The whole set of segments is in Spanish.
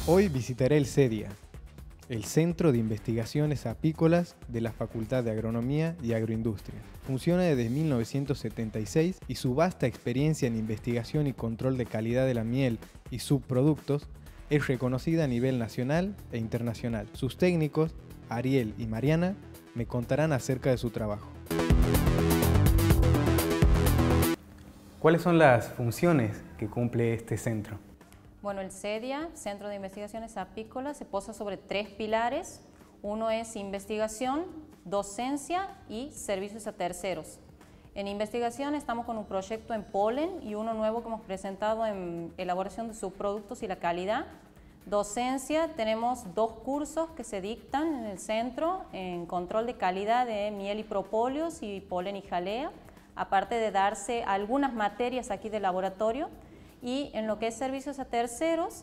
Hoy visitaré el CEDIA, el Centro de Investigaciones Apícolas de la Facultad de Agronomía y Agroindustria. Funciona desde 1976 y su vasta experiencia en investigación y control de calidad de la miel y subproductos es reconocida a nivel nacional e internacional. Sus técnicos, Ariel y Mariana, me contarán acerca de su trabajo. ¿Cuáles son las funciones que cumple este centro? Bueno, el CEDIA, Centro de Investigaciones Apícolas, se posa sobre 3 pilares. Uno es investigación, docencia y servicios a terceros. En investigación estamos con un proyecto en polen y uno nuevo que hemos presentado en elaboración de subproductos y la calidad. Docencia, tenemos 2 cursos que se dictan en el centro en control de calidad de miel y propóleos y polen y jalea, aparte de darse algunas materias aquí de laboratorio. Y en lo que es servicios a terceros,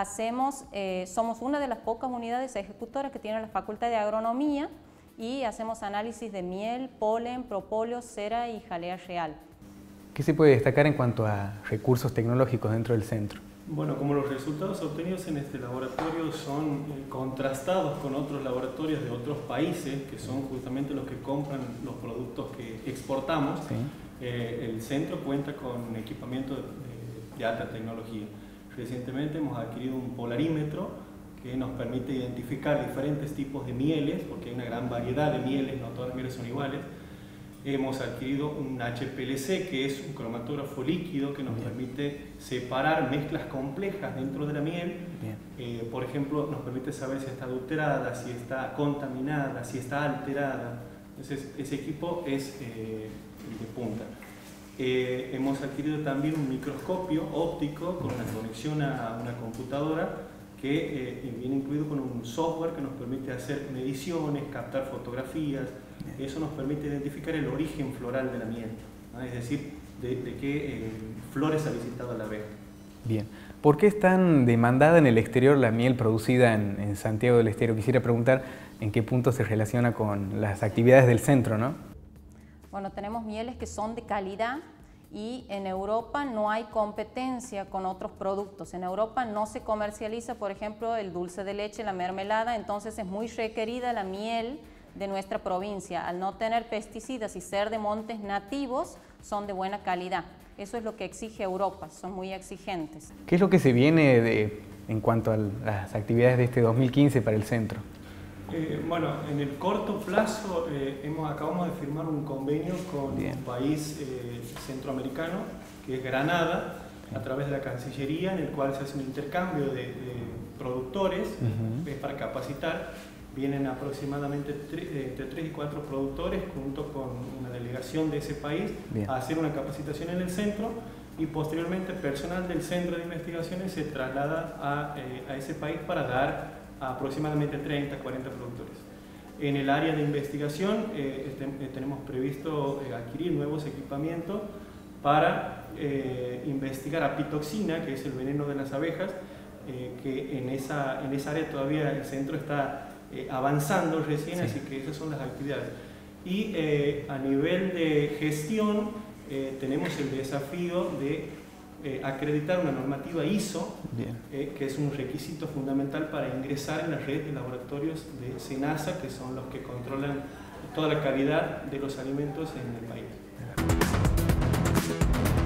somos una de las pocas unidades ejecutoras que tiene la Facultad de Agronomía y hacemos análisis de miel, polen, propóleo, cera y jalea real. ¿Qué se puede destacar en cuanto a recursos tecnológicos dentro del centro? Bueno, como los resultados obtenidos en este laboratorio son contrastados con otros laboratorios de otros países, que son justamente los que compran los productos que exportamos, sí. El centro cuenta con equipamiento de alta tecnología. Recientemente hemos adquirido un polarímetro que nos permite identificar diferentes tipos de mieles, porque hay una gran variedad de mieles, no todas las mieles son iguales. Hemos adquirido un HPLC, que es un cromatógrafo líquido que nos permite separar mezclas complejas dentro de la miel. Por ejemplo, nos permite saber si está adulterada, si está contaminada, si está alterada. Entonces, ese equipo es de punta. Hemos adquirido también un microscopio óptico con una conexión a una computadora que viene incluido con un software que nos permite hacer mediciones, captar fotografías. Eso nos permite identificar el origen floral de la miel, ¿no? Es decir, de qué flores ha visitado la abeja. Bien. ¿Por qué es tan demandada en el exterior la miel producida en Santiago del Estero? Quisiera preguntar en qué punto se relaciona con las actividades del centro, ¿no? Bueno, tenemos mieles que son de calidad y en Europa no hay competencia con otros productos. En Europa no se comercializa, por ejemplo, el dulce de leche, la mermelada, entonces es muy requerida la miel de nuestra provincia. Al no tener pesticidas y ser de montes nativos, son de buena calidad. Eso es lo que exige Europa, son muy exigentes. ¿Qué es lo que se viene en cuanto a las actividades de este 2015 para el centro? Bueno, en el corto plazo acabamos de firmar un convenio con un país centroamericano, que es Granada, a través de la Cancillería, en el cual se hace un intercambio de productores para capacitar. Vienen aproximadamente entre 3 y 4 productores junto con una delegación de ese país a hacer una capacitación en el centro y posteriormente personal del centro de investigaciones se traslada a ese país para dar a aproximadamente 30 a 40 productores. En el área de investigación tenemos previsto adquirir nuevos equipamientos para investigar apitoxina, que es el veneno de las abejas, que en esa área todavía el centro está avanzando recién, así que esas son las actividades. Y a nivel de gestión tenemos el desafío de acreditar una normativa ISO, que es un requisito fundamental para ingresar en la red de laboratorios de SENASA, que son los que controlan toda la calidad de los alimentos en el país.